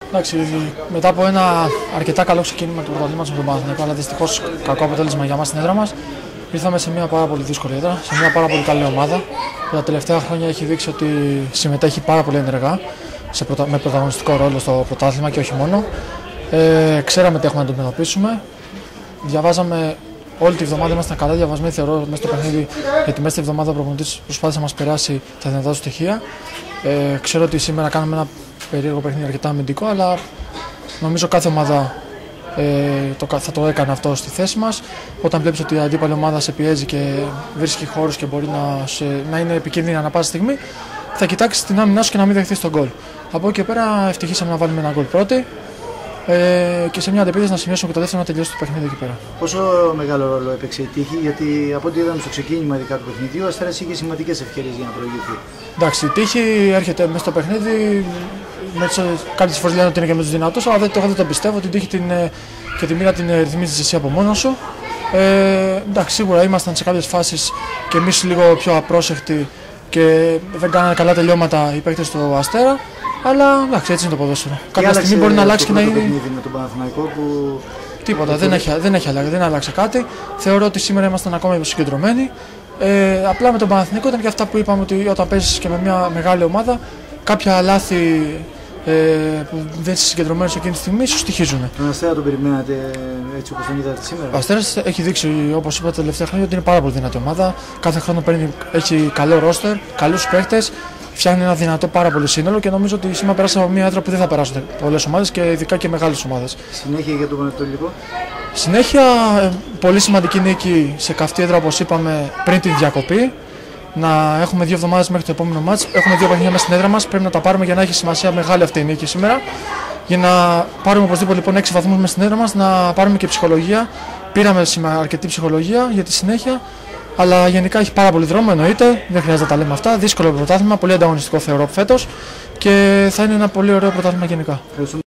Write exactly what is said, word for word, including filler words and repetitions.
Εντάξει, μετά από ένα αρκετά καλό ξεκίνημα του πρωταθλήματος με τον Παναθηναϊκό, αλλά δυστυχώς κακό αποτέλεσμα για μας στην έδρα μας, ήρθαμε σε μια πάρα πολύ δύσκολη έδρα, σε μια πάρα πολύ καλή ομάδα. Τα τελευταία χρόνια έχει δείξει ότι συμμετέχει πάρα πολύ ενεργά σε προτα... με πρωταγωνιστικό ρόλο στο πρωτάθλημα και όχι μόνο. Ε, ξέραμε τι έχουμε να το αντιμετωπίσουμε. Διαβάζαμε όλη τη βδομάδα, ήμασταν καλά διαβασμένοι, θεωρώ, μέσα στο παιχνίδι, γιατί μέσα στη βδομάδα ο προπονητής προσπάθησε να μας περάσει τα δυνατά του στοιχεία. Ε, ξέρω ότι σήμερα κάναμε ένα περίεργο παιχνίδι αρκετά αμυντικό, αλλά νομίζω κάθε ομάδα ε, το, θα το έκανε αυτό στη θέση μας. Όταν βλέπεις ότι η αντίπαλη ομάδα σε πιέζει και βρίσκει χώρους και μπορεί να, σε, να είναι επικίνδυνη ανά πάσα στιγμή, θα κοιτάξεις την άμυνά σου και να μην δεχθείς τον γκολ. Από εκεί και πέρα ευτυχήσαμε να βάλουμε ένα γκολ πρώτη ε, και σε μια αντεπίθεση να σημειώσουμε και το δεύτερο να τελειώσει το παιχνίδι εκεί πέρα. Πόσο μεγάλο ρόλο έπαιξε η τύχη, γιατί από ό,τι είδαμε στο ξεκίνημα ειδικά του παιχνιδιού, ο Αστέρας είχε σημαντικές ευκαιρίες για να προηγηθεί. Εντάξει, η τύχη έρχεται μέσα στο παιχνίδι. Κάποιες φορές λένε ότι είναι και με τους δυνατούς, αλλά δεν, δεν το πιστεύω. Την τύχη την, και τη μοίρα την ρυθμίζεις εσύ από μόνος σου. Ε, εντάξει, σίγουρα ήμασταν σε κάποιες φάσεις και εμείς λίγο πιο απρόσεκτοι και δεν κάνανε καλά τελειώματα οι παίκτες του Αστέρα. Αλλά εντάξει, έτσι είναι το ποδόσφαιρο. Κάποια στιγμή μπορεί να αλλάξει και να είναι. παιχνίδι με τον Παναθηναϊκό που. Τίποτα, δεν έχει, δεν έχει αλλάξει, δεν άλλαξε κάτι. Θεωρώ ότι σήμερα ήμασταν ακόμα συγκεντρωμένοι. Ε, απλά με τον Παναθηναϊκό ήταν και αυτά που είπαμε, ότι όταν παίζεις και με μια μεγάλη ομάδα, κάποια λάθη ε, που δεν είσαι συγκεντρωμένος εκείνη τη στιγμή σου στοιχίζουν. Τον Αστέρα τον περιμένατε έτσι όπως τον είδατε σήμερα? Ο Αστέρας έχει δείξει, όπως είπατε, τα τελευταία χρόνια ότι είναι πάρα πολύ δυνατή ομάδα. Κάθε χρόνο παίρνει, έχει καλό ρόστερ, καλούς παίκτες, φτιάχνει ένα δυνατό πάρα πολύ σύνολο και νομίζω ότι σήμερα περάσαμε από μια έδρα που δεν θα περάσουν πολλές ομάδες και ειδικά και μεγάλες ομάδες. Συνέχεια για τον Πανετολικό. Συνέχεια, πολύ σημαντική νίκη σε καυτή έδρα, όπως είπαμε, πριν τη διακοπή. Να έχουμε δύο εβδομάδες μέχρι το επόμενο μάτς. Έχουμε δύο παιχνίδια μέσα στην έδρα μας. Πρέπει να τα πάρουμε για να έχει σημασία μεγάλη αυτή η νίκη σήμερα. Για να πάρουμε οπωσδήποτε λοιπόν έξι βαθμούς μέσα στην έδρα μας, να πάρουμε και ψυχολογία. Πήραμε σήμερα αρκετή ψυχολογία για τη συνέχεια. Αλλά γενικά έχει πάρα πολύ δρόμο, εννοείται. Δεν χρειάζεται να τα λέμε αυτά. Δύσκολο πρωτάθλημα, πολύ ανταγωνιστικό θεωρώ φέτος. Και θα είναι ένα πολύ ωραίο πρωτάθλημα γενικά.